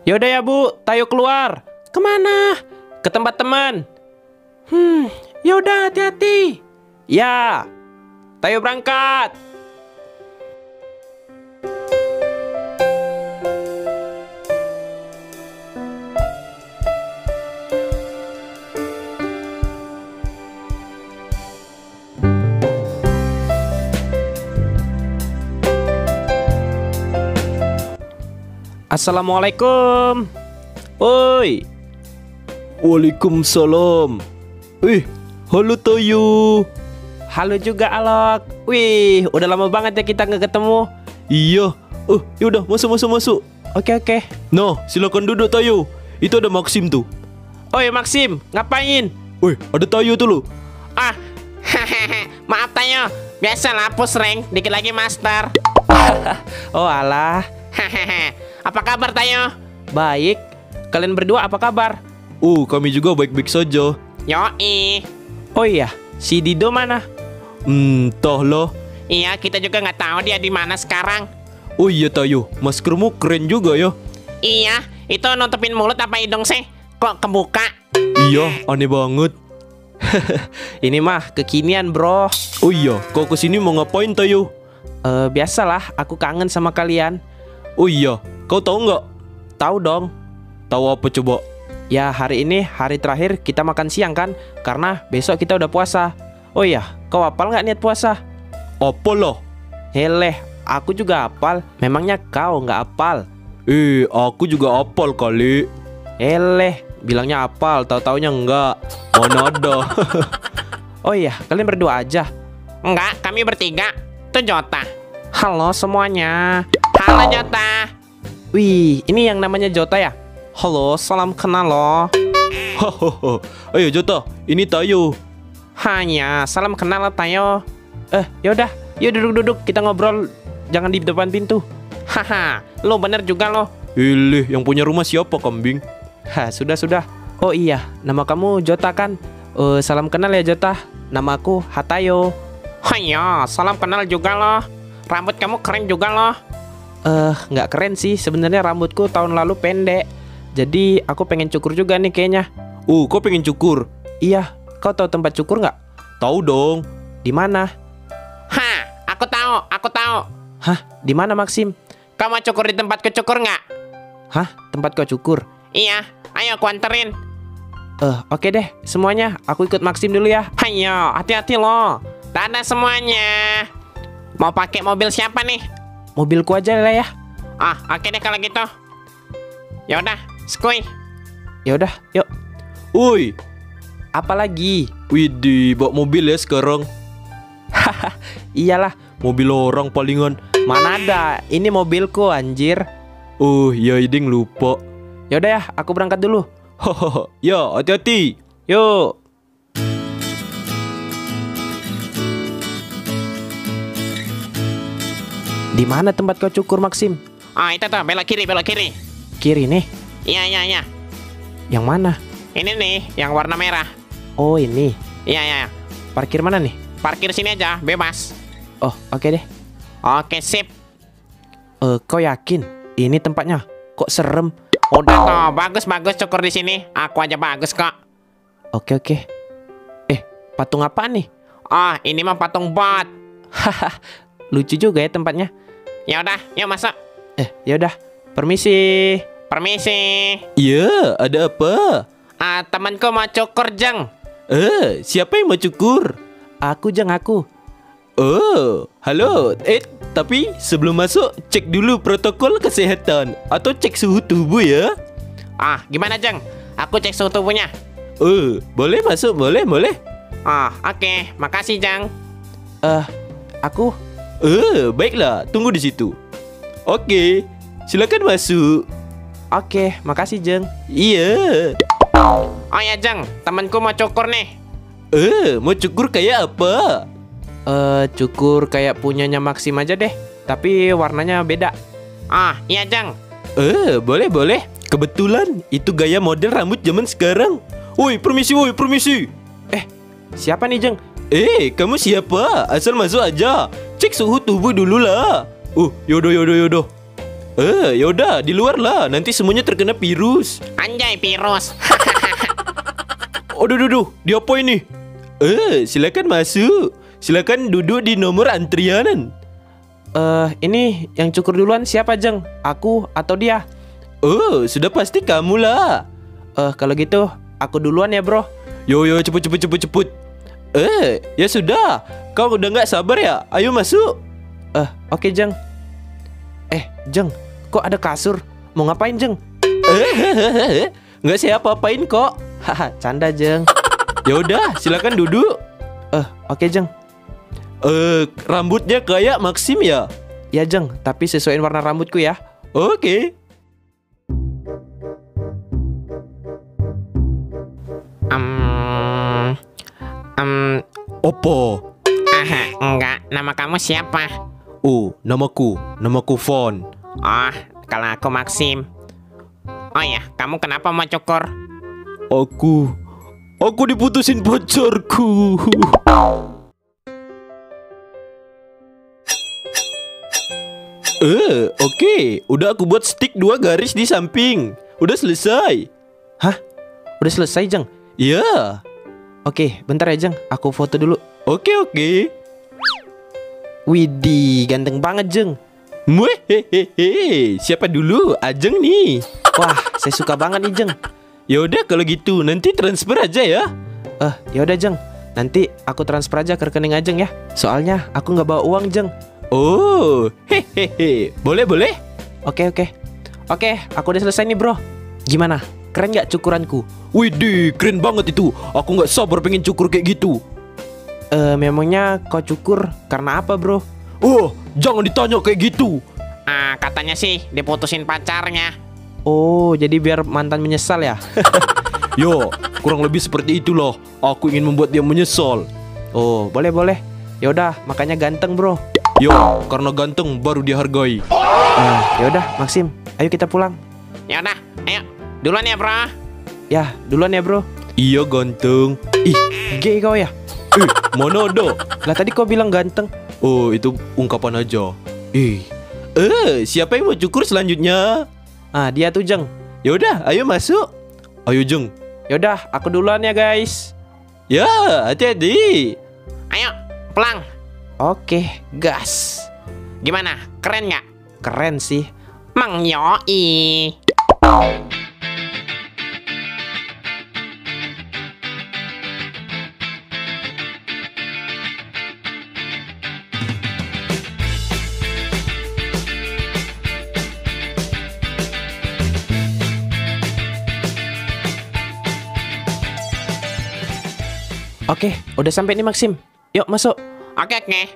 Yaudah ya Bu, Tayo keluar. Kemana? Ke tempat teman. Yaudah hati-hati. Ya, Tayo berangkat. Assalamualaikum. Oi. Waalaikumsalam. Halo Tayo. Halo juga Alok. Wih, udah lama banget ya kita nggak ketemu. Iya. Yaudah masuk. Oke. Nah, silakan duduk Tayo. Itu ada Maxim tuh. Oi Maxim, ngapain? Ada Tayo tuh lo. Ah, maaf Tayo. Biasalah push rank, dikit lagi master. Oh alah. Apa kabar Tayo? Baik. Kalian berdua apa kabar? Kami juga baik-baik saja. Yoi. Oh iya, si Dido mana? Entah lah. Iya, kita juga nggak tahu dia di mana sekarang. Oh iya Tayo, maskermu keren juga ya. Iya, itu nutupin mulut apa hidung sih? Kok kebuka? Iya, aneh banget. Ini mah kekinian bro. Oh iya, kau kesini mau ngapain Tayo? Biasalah, aku kangen sama kalian. Oh iya, kau tahu nggak? Tahu dong. Tahu apa coba? Ya hari ini hari terakhir kita makan siang kan, karena besok kita udah puasa. Oh iya, kau hafal nggak niat puasa? Apa loh? Heleh, aku juga hafal. Memangnya kau nggak hafal? Aku juga hafal kali. Heleh, bilangnya hafal, tahu-taunya enggak. Mana ada. Oh iya, kalian berdua aja. Enggak, kami bertiga. Tuh Jota. Halo semuanya. Halo Jota. Wih, ini yang namanya Jota ya? Halo, salam kenal loh. Ayo Jota, ini Tayo. Hanya, salam kenal lah Tayo. Yaudah, yuk duduk-duduk, kita ngobrol. Jangan di depan pintu. Haha, lo bener juga lo. Yang punya rumah siapa kambing? Sudah. Oh iya, nama kamu Jota kan? Salam kenal ya Jota. Nama aku Hatayo. Hayo, salam kenal juga lo. Rambut kamu keren juga lo. Nggak keren sih, sebenarnya rambutku tahun lalu pendek. Jadi aku pengen cukur juga nih kayaknya. Kau pengen cukur? Iya, kau tahu tempat cukur nggak? Tahu dong. Di mana? Aku tahu. Hah, di mana Maxim? Kamu mau cukur di tempatku cukur nggak? Hah, tempat kau cukur? Iya, ayo aku anterin. Oke deh, semuanya. Aku ikut Maxim dulu ya. Ayo, hati-hati loh. Dadah semuanya. Mau pakai mobil siapa nih? Mobilku aja lah ya. Oke deh kalau gitu. Ya udah, skuy. Ya udah, yuk. Woi, Apa lagi? widih, bawa mobil ya sekarang. Iyalah, Mobil orang palingan. mana ada? Ini mobilku anjir. Ya iding lupa. Ya udah ya, aku berangkat dulu. Ya, hati-hati. Yuk. Di mana tempat kau cukur Maxim? Itu tuh, belok kiri. Kiri nih. Iya. Yang mana? Ini nih, yang warna merah. Oh ini. Iya. Parkir mana nih? Parkir sini aja, bebas. Oh oke deh. Oke, sip. Kau yakin ini tempatnya? Kok serem? Udah toh, bagus cukur di sini. Aku aja bagus kok. Oke. Patung apa nih? Ini mah patung bot. Lucu juga ya tempatnya. Ya udah, yuk masuk. Ya udah. Permisi. Iya, ada apa? Temanku mau cukur, Jeng. Siapa yang mau cukur? Aku Jeng, aku. Halo. Tapi sebelum masuk, cek dulu protokol kesehatan atau cek suhu tubuh ya. Gimana, Jeng? Aku cek suhu tubuhnya. Boleh masuk, boleh. Oke, makasih, Jeng. Aku. Baiklah, tunggu di situ. Oke, silakan masuk. Oke, makasih Jeng. Iya. Oh ya, Jeng, temanku mau cukur nih. Mau cukur kayak apa? Cukur kayak punyanya Maxim aja deh, tapi warnanya beda. Iya, Jeng. Boleh. Kebetulan itu gaya model rambut zaman sekarang. Woi, permisi. Siapa nih Jeng? Kamu siapa? Asal masuk aja. Cek suhu tubuh dulu lah. Yaudah. Yaudah, di luar lah. Nanti semuanya terkena virus. Anjay, virus. Aduh, diapain nih? Silakan masuk. Silakan duduk di nomor antrianan. Ini yang cukur duluan siapa, Jeng? Aku atau dia? Sudah pasti kamu lah. Kalau gitu aku duluan ya, bro. Yo, cepet. Ya sudah. Kau udah nggak sabar ya? Ayo masuk. Oke, Jeng. Jeng, kok ada kasur? Mau ngapain, Jeng? Nggak saya apa-apain kok. Haha, canda, Jeng. Ya udah, silakan duduk. Oke, Jeng. Rambutnya kayak Maxim ya? Ya, Jeng, tapi sesuaiin warna rambutku ya. Oke. Opo? Enggak, nama kamu siapa? Namaku Fon. Oh, kalau aku Maxim. Oh ya, kamu kenapa mau cukur? Aku diputusin pacarku. Oke, udah aku buat stick 2 garis di samping. Udah selesai. Hah? Udah selesai, Jeng? Iya. Oke, bentar ya, Jeng. Aku foto dulu. Oke. Widih, ganteng banget, Jeng. Hehehe. Siapa dulu? Ajeng nih. Wah, saya suka banget nih, Jeng. Ya udah kalau gitu nanti transfer aja ya. Ya udah, Jeng. Nanti aku transfer aja ke rekening Ajeng ya. Soalnya aku nggak bawa uang, Jeng. Oh, hehehe. Boleh. Oke, aku udah selesai nih, bro. Gimana? Keren nggak cukuranku? Widih, keren banget itu. Aku nggak sabar pengen cukur kayak gitu. Memangnya kau cukur karena apa, bro? Jangan ditanya kayak gitu. Katanya sih diputusin pacarnya. Oh, jadi biar mantan menyesal ya? Yo, kurang lebih seperti itulah. Aku ingin membuat dia menyesal. Oh, boleh. Yaudah, makanya ganteng, bro. Yo, karena ganteng baru dihargai. Yaudah, Maxim, ayo kita pulang. Ya udah, ayo. Duluan ya, bro. Ya, duluan ya, bro. Iya ganteng. Ih, gay kau ya? Mana ada? Lah tadi kau bilang ganteng. Oh, itu ungkapan aja. Siapa yang mau cukur selanjutnya? Dia tuh, Jeng. Yaudah, ayo masuk. Ayo, Jeng. Yaudah, aku duluan ya, guys. Ya, hati-hati. Ayo, pulang. Oke, gas. Gimana? Keren nggak? Keren sih. Mang Yoi. Oke, udah sampai nih, Maxim. Yuk masuk. Oke.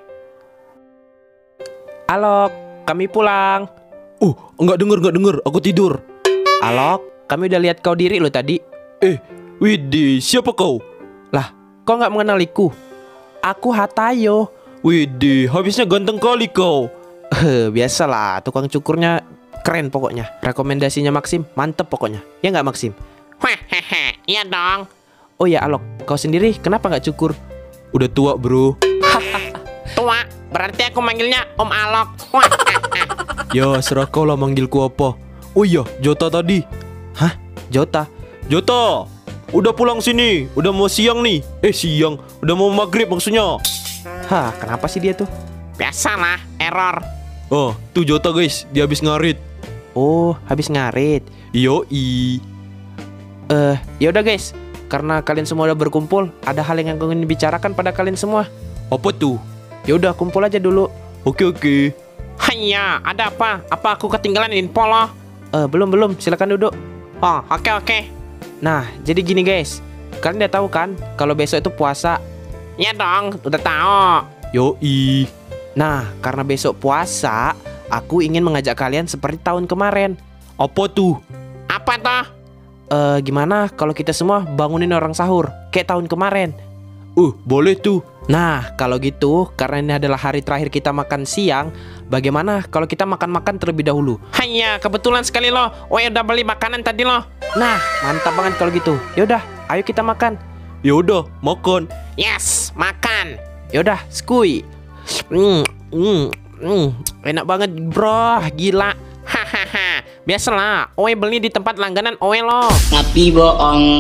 Alok, kami pulang. Nggak denger, aku tidur. Alok, kami udah lihat kau diri lo tadi. Widih, siapa kau? Lah, kau nggak mengenaliku? Aku Hatayo. Widih, habisnya ganteng kali kau. Biasalah, tukang cukurnya keren pokoknya. Rekomendasinya Maxim, mantep pokoknya. Ya nggak, Maxim? Hehehe, iya dong. Oh ya, Alok, kau sendiri kenapa nggak cukur? Udah tua, bro. Tua, berarti aku manggilnya Om Alok. Wah. Ya, serah kau lah manggilku apa. Oh iya, Jota tadi. Hah? Jota? Jota, udah pulang sini. Udah mau siang nih. Siang. Udah mau maghrib maksudnya. Hah, kenapa sih dia tuh? Biasalah, error. Oh, tuh Jota guys, dia habis ngarit. Oh, habis ngarit. Yoi. Ya udah guys, karena kalian semua udah berkumpul, ada hal yang aku ingin bicarakan pada kalian semua. Apa tuh? Ya udah, kumpul aja dulu. Oke. Hanya, ada apa? Apa aku ketinggalan info loh? Belum, silakan duduk. Oh, oke. Nah, jadi gini guys, kalian udah tahu kan kalau besok itu puasa? Ya dong, udah tahu. Yoi. Nah, karena besok puasa, aku ingin mengajak kalian seperti tahun kemarin. Apa tuh? Apa toh? Gimana kalau kita semua bangunin orang sahur kayak tahun kemarin? Boleh tuh. Nah, kalau gitu, karena ini adalah hari terakhir kita makan siang, bagaimana kalau kita makan-makan terlebih dahulu? Hanya, kebetulan sekali loh. Udah beli makanan tadi loh. Nah, mantap banget kalau gitu. Yaudah, ayo kita makan. Yaudah, makan. Yes, makan. Yaudah, skui. Enak banget, bro. Gila. Hahaha, biasalah, Oe beli di tempat langganan Oe loh. Tapi bohong.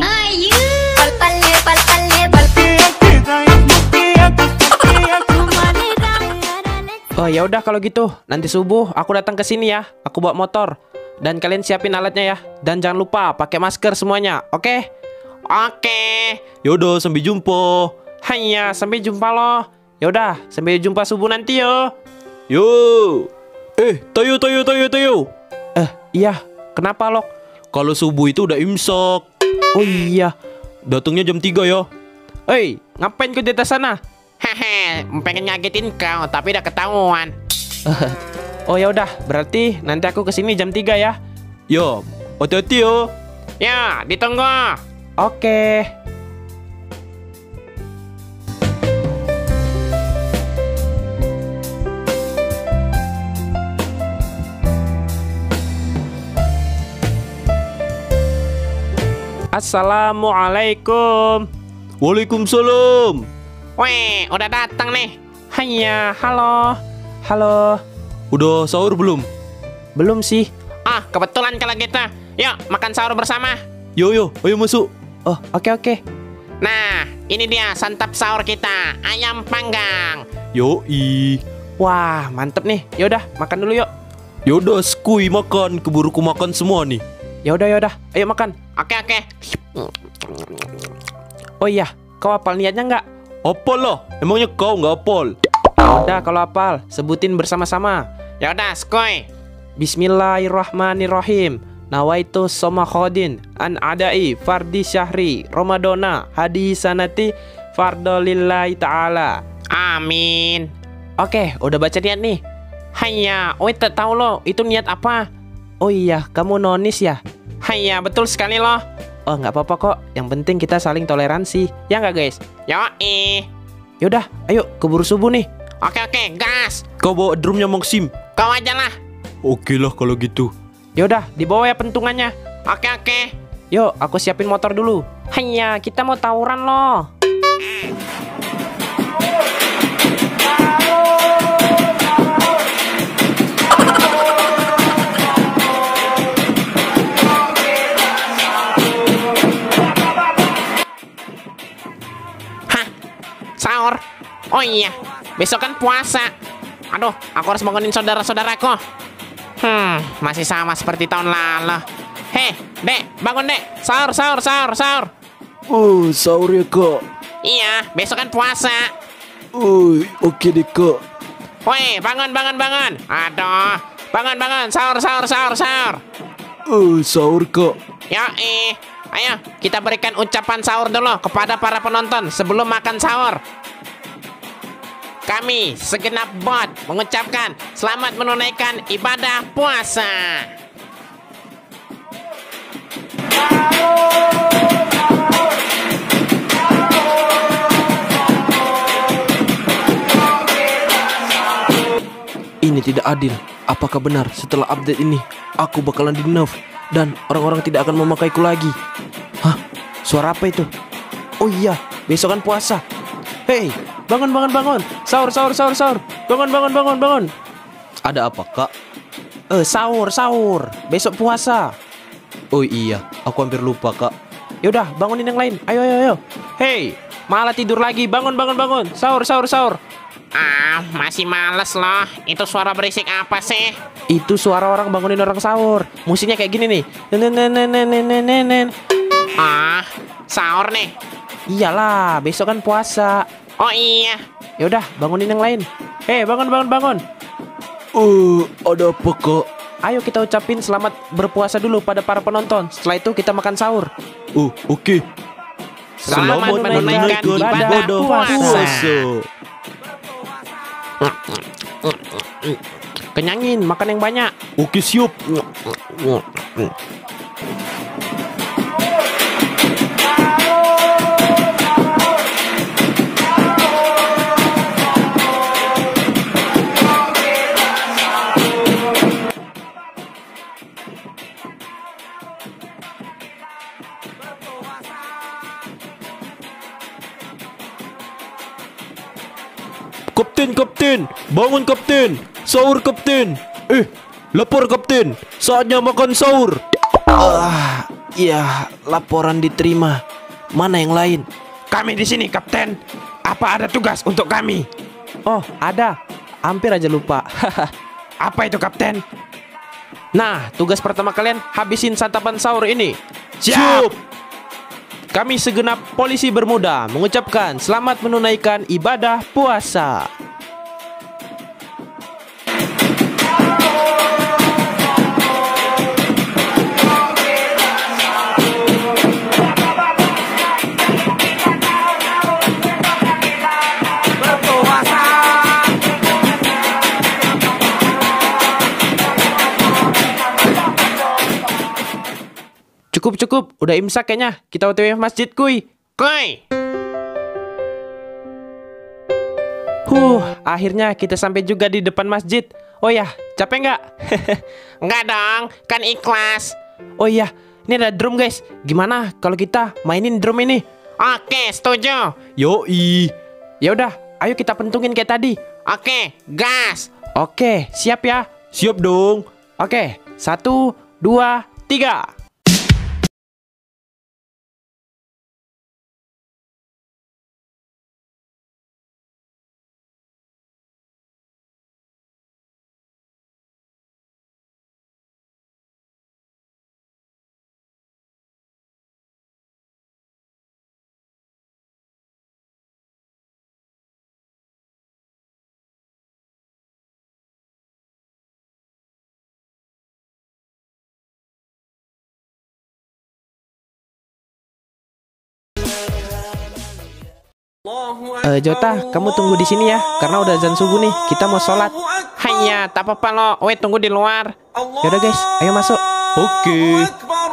Oh ya udah kalau gitu, nanti subuh aku datang ke sini ya. Aku bawa motor dan kalian siapin alatnya ya. Dan jangan lupa pakai masker semuanya, oke? Oke. Yaudah, sampai jumpa. Hanya sampai jumpa loh. Ya udah, sampai jumpa subuh nanti yo. Yo. Tayo. Iya, kenapa lo? Kalau subuh itu udah imsak. Oh iya. Datangnya jam 3 ya. Ngapain kau di atas sana? Hehe, pengen ngagetin kau tapi udah ketahuan. Oh ya udah, berarti nanti aku kesini jam 3 ya. Ya, hati-hati yo. Ya, ditunggu. Oke. Assalamualaikum. Waalaikumsalam. Weh, udah datang nih. Hanya, halo. Halo. Udah sahur belum? Belum sih. Ah, kebetulan kalau gitu. Yuk, makan sahur bersama. Yo, ayo masuk. Oh, oke. Nah, ini dia santap sahur kita. Ayam panggang. Yoi. Wah, mantep nih. Yaudah, makan dulu yuk. Yaudah, skui makan. Keburu ku makan semua nih. Yaudah. Ayo makan. Oke. Oh iya, kau hafal niatnya nggak? Apal lah? Emangnya kau nggak apal? Udah, kalau hafal, sebutin bersama-sama. Ya udah, skoy. Bismillahirrahmanirrahim. Nawaitu soma khodin an adai fardi syahri Ramadana hadi sanati fardolillahi ta'ala. Amin. Oke, udah baca niat nih. Hanya, Oe tak tahu loh, itu niat apa? Oh iya, kamu nonis ya? Hanya, betul sekali loh. Oh, nggak apa-apa kok. Yang penting kita saling toleransi. Ya nggak guys? Yoi. Yaudah, ayo keburu subuh nih. Oke, gas. Kau bawa drumnya Maksim. Kau aja lah. Oke lah kalau gitu. Yaudah, dibawa ya pentungannya. Oke. Yuk, aku siapin motor dulu. Hanya, kita mau tawuran loh. Sahur. Oh iya, besok kan puasa. Aduh, aku harus bangunin saudara-saudaraku. Masih sama seperti tahun lalu. Hei, Dek, bangun Dek. Sahur. Oh, sahur ya kak. Iya, besok kan puasa. Oke deh kak. Woi, bangun. Aduh, bangun. Sahur. Sahur kak. Yoi. Ayo, kita berikan ucapan sahur dulu kepada para penonton sebelum makan sahur. Kami segenap bot mengucapkan selamat menunaikan ibadah puasa. Ini tidak adil. Apakah benar setelah update ini aku bakalan di-nerf dan orang-orang tidak akan memakaiku lagi? Hah? Suara apa itu? Oh iya, besok kan puasa. Hei, bangun. Sahur. Bangun. Ada apa kak? Sahur. Besok puasa. Oh iya, aku hampir lupa kak. Yaudah, bangunin yang lain. Ayo. Hei, malah tidur lagi. Bangun. Sahur. Ah, masih males loh. Itu suara berisik apa sih? Itu suara orang bangunin orang sahur. Musiknya kayak gini nih. Ah, sahur nih. Iyalah, besok kan puasa. Oh iya. Yaudah, bangunin yang lain. Hei, bangun. Ada apa kak? Ayo kita ucapin selamat berpuasa dulu pada para penonton. Setelah itu kita makan sahur. Oke. Selamat menunaikan ibadah puasa. Kenyangin, makan yang banyak. Oke, siap. Kapten, bangun kapten. Sahur kapten. Lapor kapten, saatnya makan sahur. Ya, laporan diterima. Mana yang lain? Kami di sini, Kapten. Apa ada tugas untuk kami? Oh, ada. Hampir aja lupa. Apa itu, Kapten? Nah, tugas pertama kalian habisin santapan sahur ini. Siap. Kami segenap polisi bermuda mengucapkan selamat menunaikan ibadah puasa. Cukup, udah imsak kayaknya. Kita OTW masjid kuy. Akhirnya kita sampai juga di depan masjid. Oh ya, capek nggak? Enggak dong, kan ikhlas. Oh iya, ini ada drum guys. Gimana kalau kita mainin drum ini? Oke, setuju. Yoi. Ya udah, ayo kita pentungin kayak tadi. Oke, gas. Oke, siap ya. Siap dong. Oke, 1, 2, 3. Jota, kamu tunggu di sini ya, karena udah azan subuh nih. Kita mau sholat. Hanya, tak apa-apa lo. Tunggu di luar. Yaudah guys, ayo masuk. Oke.